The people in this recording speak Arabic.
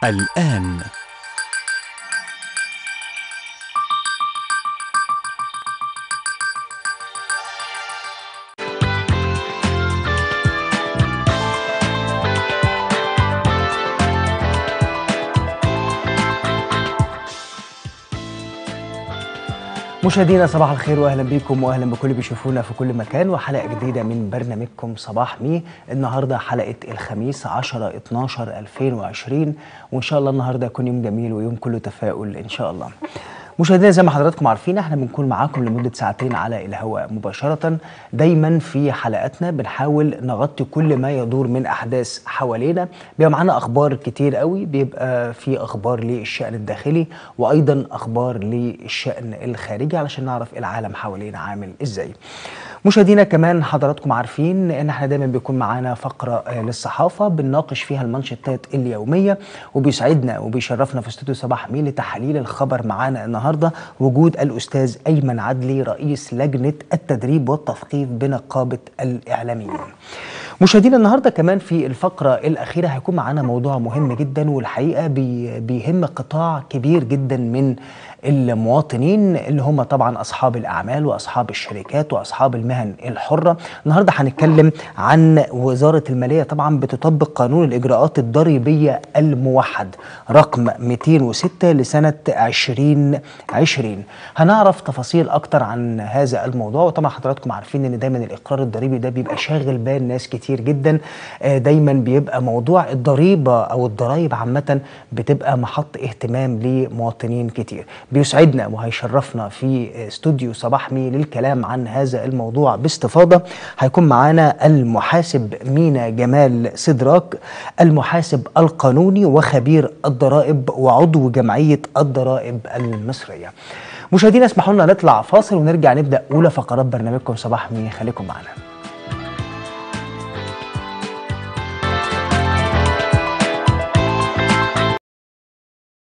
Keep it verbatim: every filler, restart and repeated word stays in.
الآن مشاهدينا صباح الخير واهلا بكم واهلا بكل اللي بيشوفونا في كل مكان وحلقه جديده من برنامجكم صباح مي. النهارده حلقه الخميس عشرة اتناشر ألفين وعشرين، وان شاء الله النهارده يكون يوم جميل ويوم كله تفاؤل ان شاء الله. مشاهدينا زي ما حضراتكم عارفين احنا بنكون معاكم لمده ساعتين على الهواء مباشره. دايما في حلقاتنا بنحاول نغطي كل ما يدور من احداث حوالينا، بيبقى معانا اخبار كتير قوي، بيبقى في اخبار للشان الداخلي وايضا اخبار للشان الخارجي علشان نعرف العالم حوالينا عامل ازاي. مشاهدينا كمان حضراتكم عارفين ان احنا دايما بيكون معانا فقره للصحافه بنناقش فيها المانشيتات اليوميه، وبيسعدنا وبيشرفنا في استوديو صباح مي لتحليل الخبر معانا النهارده وجود الاستاذ ايمن عدلي رئيس لجنه التدريب والتثقيف بنقابه الاعلاميين. مشاهدينا النهارده كمان في الفقره الاخيره هيكون معانا موضوع مهم جدا، والحقيقه بي بيهم قطاع كبير جدا من المواطنين اللي هم طبعا اصحاب الاعمال واصحاب الشركات واصحاب المهن الحره. النهارده هنتكلم عن وزاره الماليه طبعا بتطبق قانون الاجراءات الضريبيه الموحد رقم مئتين وستة لسنه ألفين وعشرين. هنعرف تفاصيل اكتر عن هذا الموضوع، وطبعا حضراتكم عارفين ان دايما الاقرار الضريبي ده بيبقى شاغل بال ناس كتير جدا. دايما بيبقى موضوع الضريبه او الضرايب عامه بتبقى محط اهتمام لمواطنين كتير. بيسعدنا وهيشرفنا في استوديو صباح مي للكلام عن هذا الموضوع باستفاضه. هيكون معانا المحاسب مينا جمال سدراك، المحاسب القانوني وخبير الضرائب وعضو جمعيه الضرائب المصريه. مشاهدينا اسمحوا لنا نطلع فاصل ونرجع نبدا اولى فقرات برنامجكم صباح مي، خليكم معنا.